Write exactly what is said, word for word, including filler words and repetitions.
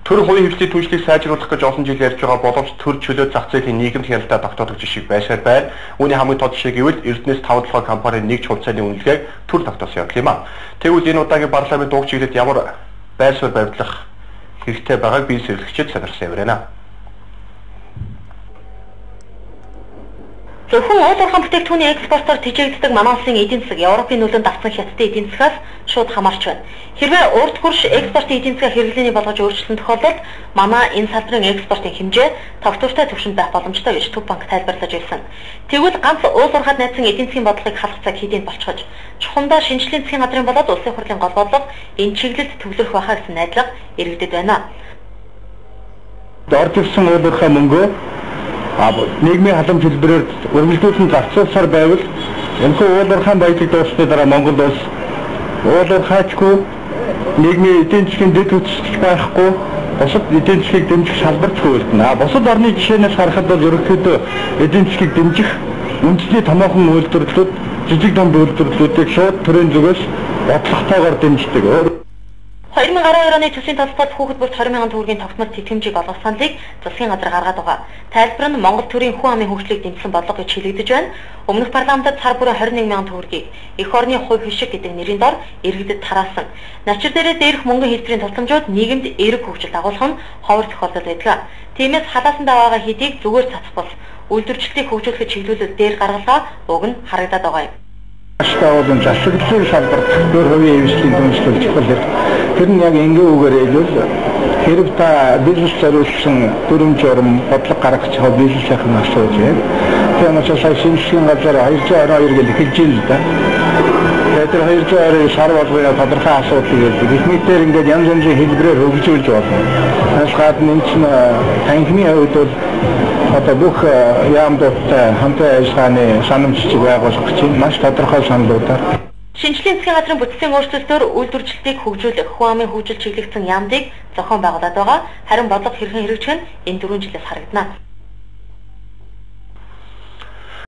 Төр хувийн хөгжлийн түншлийг сайжруулах гэж олон жил ярьж байгаа боловч төр чөлөө зах зээлийн нийгэмд хяналтаа тогтоох жишээ байсаар байна. Үүний хамгийн тод жишээ гэвэл Эрдэнэс Тавантолгойн компанийн нэгж хувьцааны үнэлгээг төр тогтоосон явдал юм а. Тэгвэл энэ удаагийн парламент дуу чиглэлд ямар байр суурь баримтлах хэрэгтэй байгааг бизнес эрхлэгчид санаарсан байна. Зөвхөн уул уурхай бүтээгдэхүүний экспортоор тэжээгддэг манай улсын эдийн засаг Европын нөлөөнд давсан хятадын эдийн засгаас шууд хамаарч байна. Хэрвээ урд хурш экспортын эдийн засгаа хэрэглээний болгож өөрчлөлт тохиолдолд манай энэ салбарын экспортын хэмжээ тогтвортой түвшинд байх боломжтой гэж Төв банк тайлбарлаж ирсэн. Тэгвэл ганц уул уурхайд найдсан эдийн засгийн бодлогыг халах цаг хэдийн болчихож, чухамдаа шинжлэлийн засгийн газрын болоод улсын хурлын гол бодлого энэ чиглэлд төвлөрөх байхаа гэсэн найдлага иргэдэд байна. Орж ирсэн уул уурхай мөнгөө нийгмийн халамж хэлбэрээр өргөлдүүлэн зарцуулсаар байвал энэхүү уул уурхайн баялаг дуусны дараа Монгол улс уул уурхайчгүй нийгмийн эдийн засгийн дэд үтсч байхгүй бусад эдийн засгийг дэмжих салбарчгүй үлдэнэ. Бусад орны жишээнээс харахад бол ерөнхийдөө эдийн засгийг дэмжих үндэсний томоохон үйлдвэрлэлүүд жижиг дунд үйлдвэрлэлүүдийг шууд төрийн зүгээс бодлоготойгоор дэмждэг. хоёр мянга арван хоёр оны төсвийн тасалбарт хүүхэд бүрт двадцать мянган төгрөгийн тогтмол тэтгэмжийг олгох саналыг засгийн газар гаргаад байгаа. Тайлбар нь Монгол төрийн хүн амын хөгжлийг дэмжсэн бодлого гэж хэлэгдэж байна. Өмнөх парламентад сар бүрийн двадцать нэг мянган төгрөгийг эх орны хувь хишиг гэдэг нэрийн дор иргэдэд тараасан. Навчир дээрээ дээрх мөнгөн хэлбэрийн тусламжууд нийгэмд эерэг хөгжилд агуулах нь ховор тохиолдол байдаг. Тиймээс халаасан даваагаа хэдийг зүгээр цацх бос үйлдвэрчлэлийг хөгжүүлэх чиглүүлүүд дээр гаргалгаа уг нь харагдаад байгаа юм. Ашигтаавал засаглалын салбарт төр хувийн эвслийн дүнслэл чухал. Тэр нь яг энгийн үгээр хэлбэл хэрэг та бизнес зориулсан дүрм журм бодлого гаргаж байгаа бизнесийн асууж байна. Тэр нь сая шинжлэхийн газар хоёр зуун арван хоёр гэж хэлж байна л да. Тэр хоёр зуун арван сар болгоно тодорхой асуудал гэдэг. Техникээр ингээд янз янзын хэлбэрээр хөгжүүлж байна. Бас гадна энэ чинь танхимын хувьд бол одоо бүх яамдуудтай хамтран ажиллагааны санамжчиг байгуулах гэж маш тодорхой саналуудаар шинжлэлийн засгийн газрын бүтцийн өөрчлөлтөөр үйлдвэрчлэлийг хөгжүүлэх хүн амын хөгжил чиглэгдсэн яамдыг зохион байгуулад байгаа. Харин бодлого хэрхэн хэрэгжих нь энэ дөрвөн жилээс харагдана.